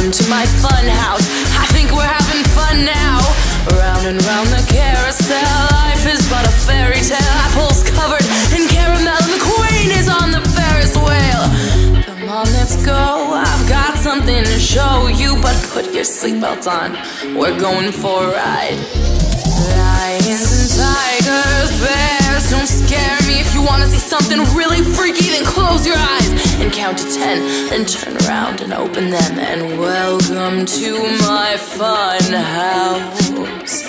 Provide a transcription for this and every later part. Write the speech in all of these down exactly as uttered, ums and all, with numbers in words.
welcome to my fun house. I think we're having fun now. Round and round the carousel, life is but a fairy tale. Apples covered in caramel and the queen is on the Ferris wheel. Come on, let's go, I've got something to show you, but put your seatbelt on, we're going for a ride. Lions and tigers, bears, don't scare me. If you wanna see something really freaky, then close your eyes and count to ten, then turn around and open them, and welcome to my fun house.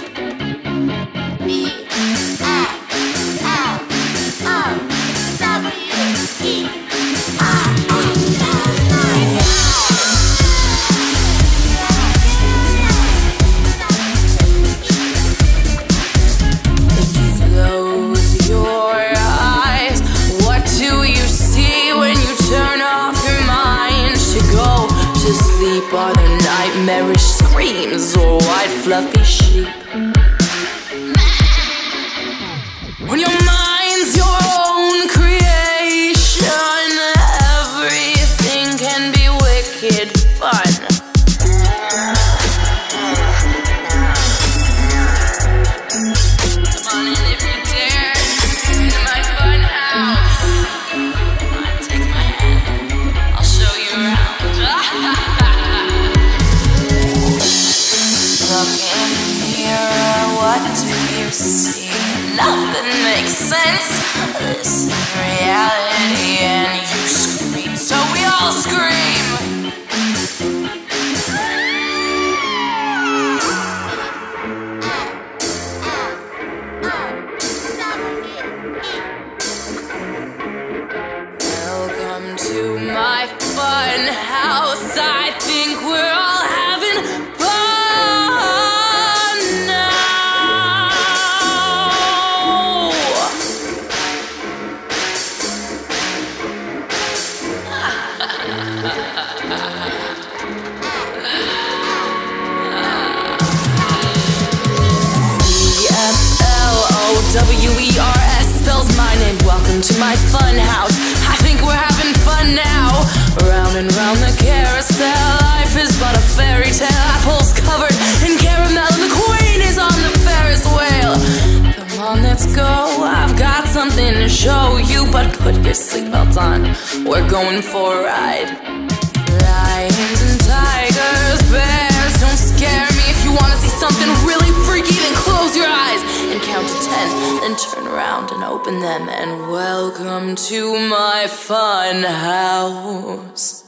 B F L O W E R. Sleep are the nightmarish screams or white fluffy sheep. When your mind's your own creation, everything can be wicked fun. Come on in if you dare, into my fun house. Come on, take my hand, I'll show you around. Look in the mirror, what do you see? Nothing makes sense. This is reality and you scream, so we all scream. Welcome to my fun house. I think we're all having fun now. B F L O W E R S spells my name. Welcome to my fun house. I think we're having fun now. Round and round the carousel, life is but a fairy tale. Apples covered in caramel and the queen is on the Ferris wheel. Come on, let's go, I've got something to show you, but put your seatbelt on, we're going for a ride. Lions and tigers, bears, don't scare me. If you wanna see something really freaky, then close your eyes and count to ten, then turn around and open them, and welcome to my fun house.